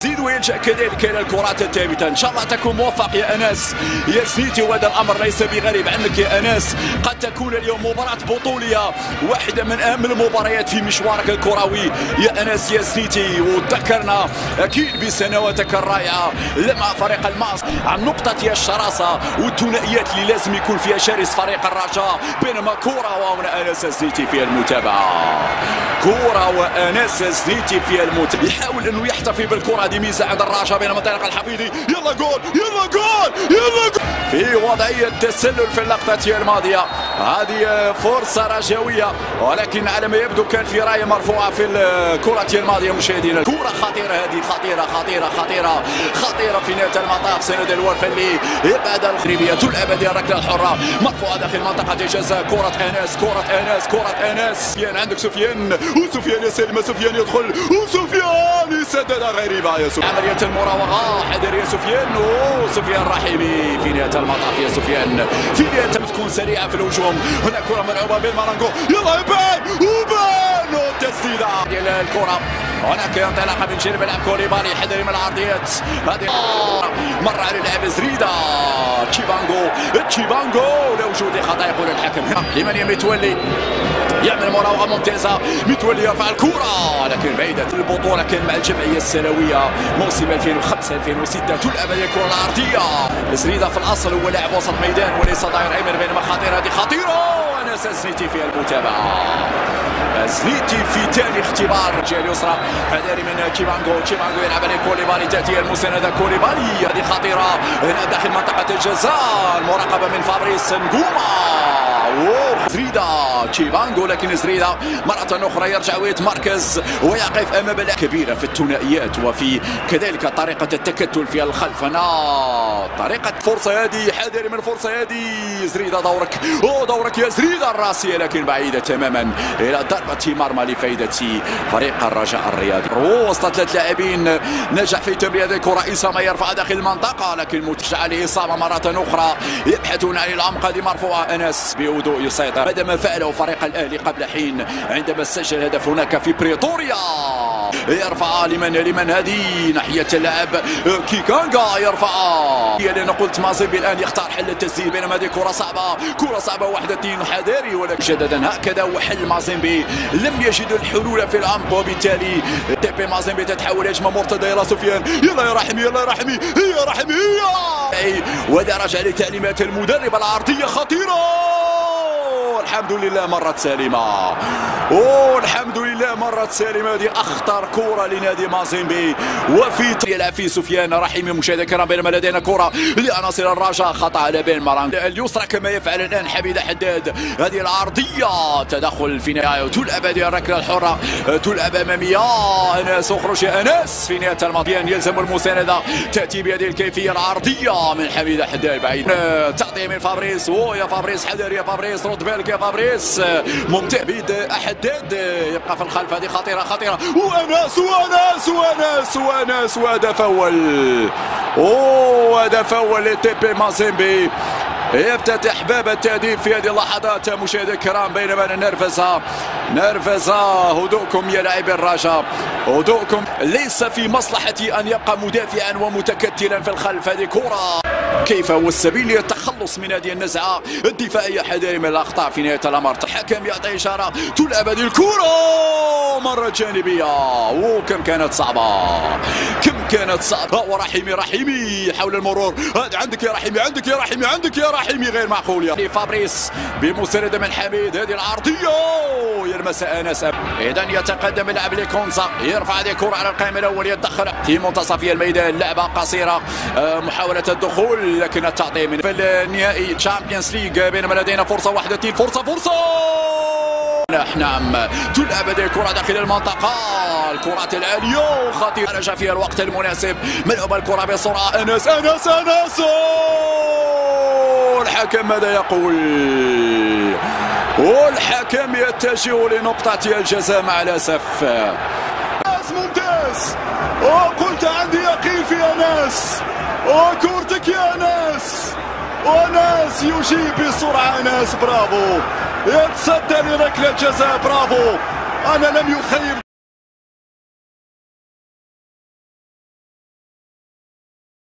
يزيد ويلجأ كذلك الى الكرات الثابته. ان شاء الله تكون موفق يا انس يا سنيتي، وهذا الامر ليس بغريب عنك يا انس. قد تكون اليوم مباراه بطوليه، واحده من اهم المباريات في مشوارك الكروي يا انس يا سنيتي. وذكرنا اكيد بسنواتك الرائعه مع فريق الماس عن نقطه الشراسه والثنائيات اللي لازم يكون فيها شرس فريق الرجاء، بينما كره وهنا انس سنيتي في المتابعه. كره وانس سنيتي في المتابعه، يحاول انه يحتفي بالكره، هذه ميزه عند الرجاء بينما طارق الحفيظي يلا جول يلا جول يلا جول في وضعيه تسلل في اللقطه الماضيه. هذه فرصه رجاويه، ولكن على ما يبدو كان في رايه مرفوعه في الكره الماضيه. مشاهدينا كره خطيره، هذه خطيره خطيره خطيره خطيره في نهايه المطاف. سند الوفلي يبعد الخريبيه الابديه، الركله الحره مرفوعه داخل منطقه الجزاء. كره انس كره انس كره انس. سفيان عندك سفيان، وسفيان يا سلمى، سفيان يدخل وسفيان يسددها غريبه يا سفيان. عمليه المراوغه حذر يا سفيان، وسفيان رحيمي في نهايه المطاف يا سفيان، في نهايه تكون سريعه في الهجوم. هنا كره ملعوبه بين مارانجو، يلا يبان وبان والتسديده ديال الكره. هناك انطلاقه من جانب اللاعب كوليبالي، حذر من العرضيات. هذه مر على اللاعب زريده تشيبانغو لوجود خطا يقول الحكم. لمن متولي يعمل مراوغه ممتازه، متولي يرفع الكره لكن بعيده. البطوله كان مع الجمعيه السنويه موسم 2005 2006 تلعب الكره العرضيه. زريده في الاصل هو لاعب وسط ميدان وليس ظهير ايمن، بينما خطيره، هذه خطيره. انس سنيتي في المتابعه، سنيتي في ثاني اختبار. الجهه اليسرى حذاري من تشيبانغو يلعب عليه كوليبالي، تاتي المسانده كوليبالي، هذه خطيره هنا داخل منطقه الجزاء. المراقبه من فابريس نجوما زريده تشيبانغو، لكن زريده مرة أخرى يرجع ويتمركز ويقف أمام كبيرة في الثنائيات وفي كذلك طريقة التكتل في الخلف. هنا طريقة فرصة هذه، حذر من الفرصة هذه. زريده دورك يا زريده، الراسية لكن بعيدة تماما إلى ضربة مرمى لفائدة فريق الرجاء الرياضي. وسط 3 لاعبين نجح في تمرير الكرة، إسامة يرفع داخل المنطقة لكن متجه عليه إسامة مرة أخرى، يبحثون عن العمق، هذه مرفوعة. أنس بهدوء يسيطر بعد ما فعله فريق الأهلي قبل حين عندما سجل هدف هناك في بريتوريا. يرفع لمن هذه ناحية اللاعب كيكانغا، يرفع لأن قلت مازيمبي الآن يختار حل التسديد، بينما هذه كرة صعبة 1-2 حذاري، ولكن جددا هكذا وحل مازيمبي لم يجد الحلول في العمق، وبالتالي تيبي مازيمبي تتحول هجمة مرتدة. يلا سفيان، يلا يا رحمي، يلا يا رحمي، هي رحمي هي، ودرج لتعليمات المدرب العرضية خطيرة. الحمد لله مرت سالمة، الحمد لله مرت سالمة. هذه أخطر كرة لنادي مازيمبي، وفي يلعب في سفيان رحيمي. مشاهدينا الكرام بينما لدينا كرة لعناصر الرجاء، خطأ على بين مارانج اليسرى كما يفعل الآن حميدة حداد. هذه العرضية تدخل في نهاية، تلعب هذه الركلة الحرة، تلعب أمامية. أنس اخرج يا أنس في نهاية المطيان، يلزم المساندة، تأتي بهذه الكيفية العرضية من حميدة حداد بعيد، تعطي من فابريس. يا فابريس حذر يا فابريس، رد بالك يا فابريس، ممتع بيد حداد يبقى في الخلف. هذه خطيرة وأنس وهذا فول، وهذا فول لتيبي مازيمبي، يفتتح باب التهديف في هذه اللحظات. مشاهدي الكرام بينما نرفزة هدوءكم يا لاعبي الرجاء، هدوءكم، ليس في مصلحتي أن يبقى مدافعا ومتكتلا في الخلف. هذه كرة كيف هو السبيل للتخلص من هذه النزعة الدفاعية؟ حذاري من الأخطاء في نهاية الأمر. الحكم يعطي إشارة، تلعب هذه الكرة مرة جانبية، وكم كانت صعبة، ورحيمي حول المرور. عندك يا رحيمي غير معقول. يا فابريس بمساندة من حميد، هذه العرضية يلمسها أنس. إذا يتقدم اللاعب لكونزا، يرفع هذه الكرة على القائم الأول، يتدخل في منتصف الميدان، لعبة قصيرة، محاولة الدخول لكن التعطي من في النهائي تشامبيونز ليج. بينما لدينا فرصة 1-2، فرصة نعم، تلعب هذه الكرة داخل المنطقة، الكرات العالية خطيرة، رجع فيها الوقت المناسب، ملعوب الكرة بسرعة. أنس الحكم ماذا يقول؟ والحكم يتجه لنقطة الجزاء مع الأسف. ممتاز، قلت عندي يقين في أنس، كورتك يا أنس، وناس يجيب بسرعة. أنس برافو، يتصدى لركلة جزاء، برافو، أنا لم يخيب.